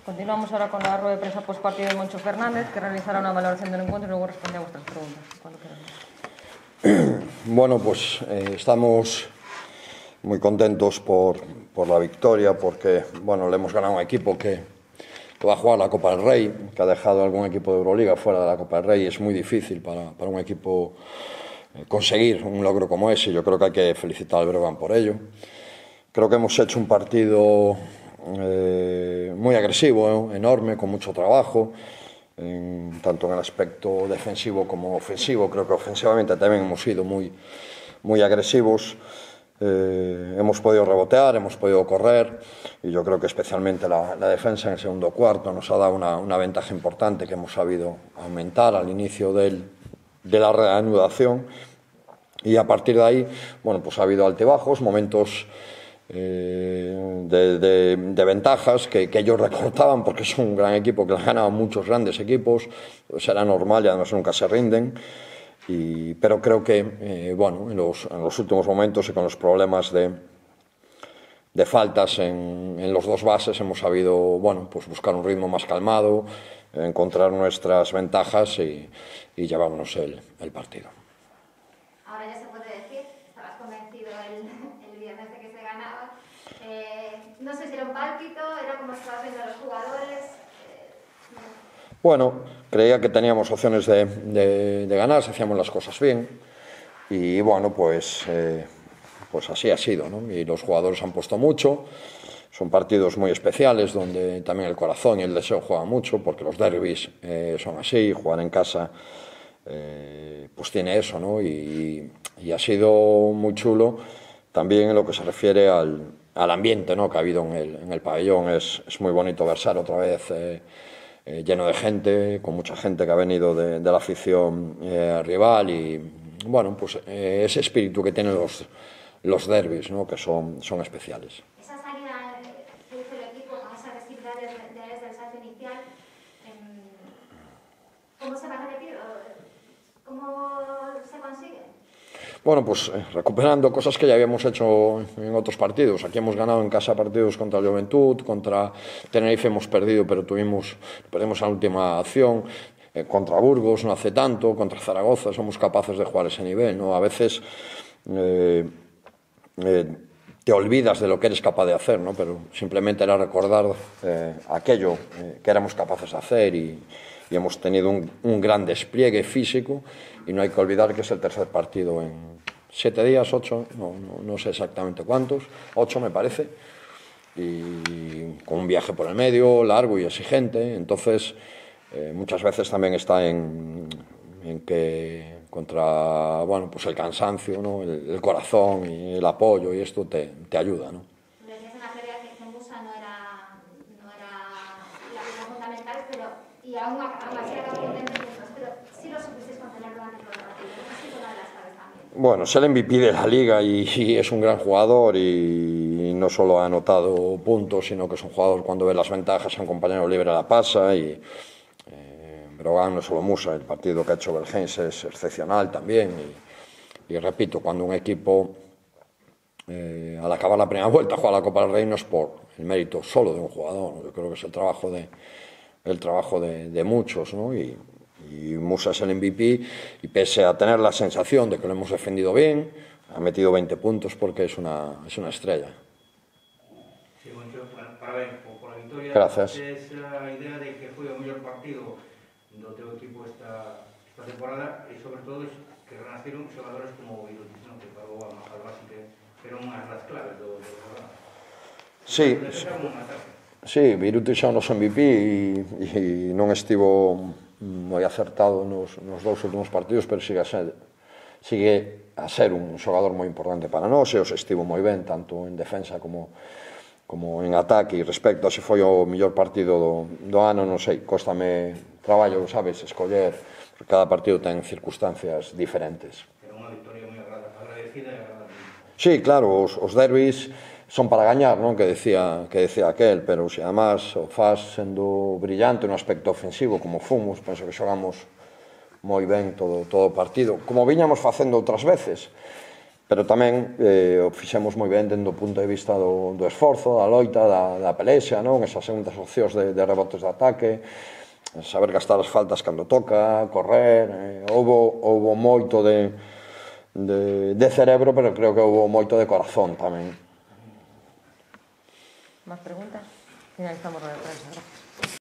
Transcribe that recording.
Continuamos ahora con la rueda de prensa postpartido de Moncho Fernández, que realizará una valoración del encuentro y luego responde a vuestras preguntas. Cuando queráis. Bueno, pues estamos muy contentos por la victoria, porque bueno, le hemos ganado a un equipo que va a jugar la Copa del Rey, que ha dejado a algún equipo de Euroliga fuera de la Copa del Rey. Es muy difícil para un equipo conseguir un logro como ese. Yo creo que hay que felicitar al Breogán por ello. Creo que hemos hecho un partido muy agresivo, enorme, con mucho trabajo, tanto en el aspecto defensivo como ofensivo. Creo que ofensivamente también hemos sido muy agresivos. Hemos podido rebotear, hemos podido correr, y yo creo que especialmente la defensa en el segundo cuarto nos ha dado una ventaja importante que hemos sabido aumentar al inicio de la reanudación, y a partir de ahí, bueno, pues ha habido altibajos, momentos de ventajas que ellos recortaban, porque es un gran equipo que le ha ganado a muchos grandes equipos, pues era normal y además nunca se rinden. Pero creo que bueno, en los últimos momentos y con los problemas de faltas en los dos bases hemos sabido, bueno, pues buscar un ritmo más calmado, encontrar nuestras ventajas y llevarnos el partido. Ahora ya se puede decir, estabas convencido el viernes de que se ganaba. No sé si era un pálpito, era como estabas viendo a los jugadores. Bueno, creía que teníamos opciones de ganar, si hacíamos las cosas bien, y bueno, pues así ha sido, ¿no? Y los jugadores han puesto mucho. Son partidos muy especiales donde también el corazón y el deseo juegan mucho, porque los derbis son así, jugar en casa pues tiene eso, ¿no? Y ha sido muy chulo también en lo que se refiere al ambiente, ¿no?, que ha habido en el pabellón. Es muy bonito versar otra vez lleno de gente, con mucha gente que ha venido de la afición rival, y bueno, pues ese espíritu que tienen los derbis, ¿no?, que son especiales. Esa salida que hizo el equipo con esa agresividad desde el salto inicial, ¿cómo se va a repetir? ¿Cómo se consigue? Bueno, pues recuperando cosas que ya habíamos hecho en otros partidos. Aquí hemos ganado en casa partidos contra el Juventud, contra Tenerife hemos perdido, pero perdimos la última acción, contra Burgos no hace tanto, contra Zaragoza somos capaces de jugar ese nivel, ¿no? A veces te olvidas de lo que eres capaz de hacer, ¿no? Pero simplemente era recordar aquello que éramos capaces de hacer, y hemos tenido un gran despliegue físico, y no hay que olvidar que es el tercer partido en 7 días, 8, no sé exactamente cuántos, 8 me parece, y con un viaje por el medio, largo y exigente. Entonces muchas veces también está en que contra, bueno, pues el cansancio, ¿no?, el corazón y el apoyo, y esto te ayuda, ¿no? Decías en la previa que Musa no era la pieza fundamental, pero y aún así acabó con 20 puntos, pero sí lo supisteis contener durante todo el partido. Esa es una de las claves también. Bueno, es el MVP de la liga y es un gran jugador, y no solo ha anotado puntos, sino que es un jugador, cuando ve las ventajas, a un compañero libre la pasa. Y Breogán, no solo Musa, el partido que ha hecho Belgense es excepcional también, y repito, cuando un equipo al acabar la primera vuelta juega la Copa del Rey, no es por el mérito solo de un jugador, ¿no? Yo creo que es el trabajo de muchos, ¿no? Y Musa es el MVP, y pese a tener la sensación de que lo hemos defendido bien, ha metido 20 puntos porque es una estrella. Sí, Moncho, parabéns por la victoria. Gracias. Esa idea de que foi o mellor partido do teu equipo esta temporada, e sobre todo que renaceron xogadores como Virutis, ¿no?, que parou a Majalbasi, que eran unhas das claves do programa. Sí, Virutis xa o noso MVP, e non estivo moi acertado nos dous últimos partidos, pero sigue a ser un xogador moi importante para nós, e os estivo moi ben, tanto en defensa como en ataque. E respecto a se foi o mellor partido do ano, non sei, cóstame traballo, sabes, escoller, porque cada partido ten circunstancias diferentes. Era unha victoria moi agradecida e agradable. Sí, claro, os derbis son para gañar, non? Que decía aquel, pero se además o faz sendo brillante no aspecto ofensivo, como fomos, penso que xogamos moi ben todo o partido, como viñamos facendo outras veces. pero tamén o fixemos moi ben dentro do punto de vista do esforzo, da loita, da pelexa, non? Esas segundas opcións de rebotes de ataque, saber gastar as faltas cando toca, correr, houbo moito de cerebro, pero creo que houbo moito de corazón tamén. Más preguntas? Finalizamos la prensa, gracias.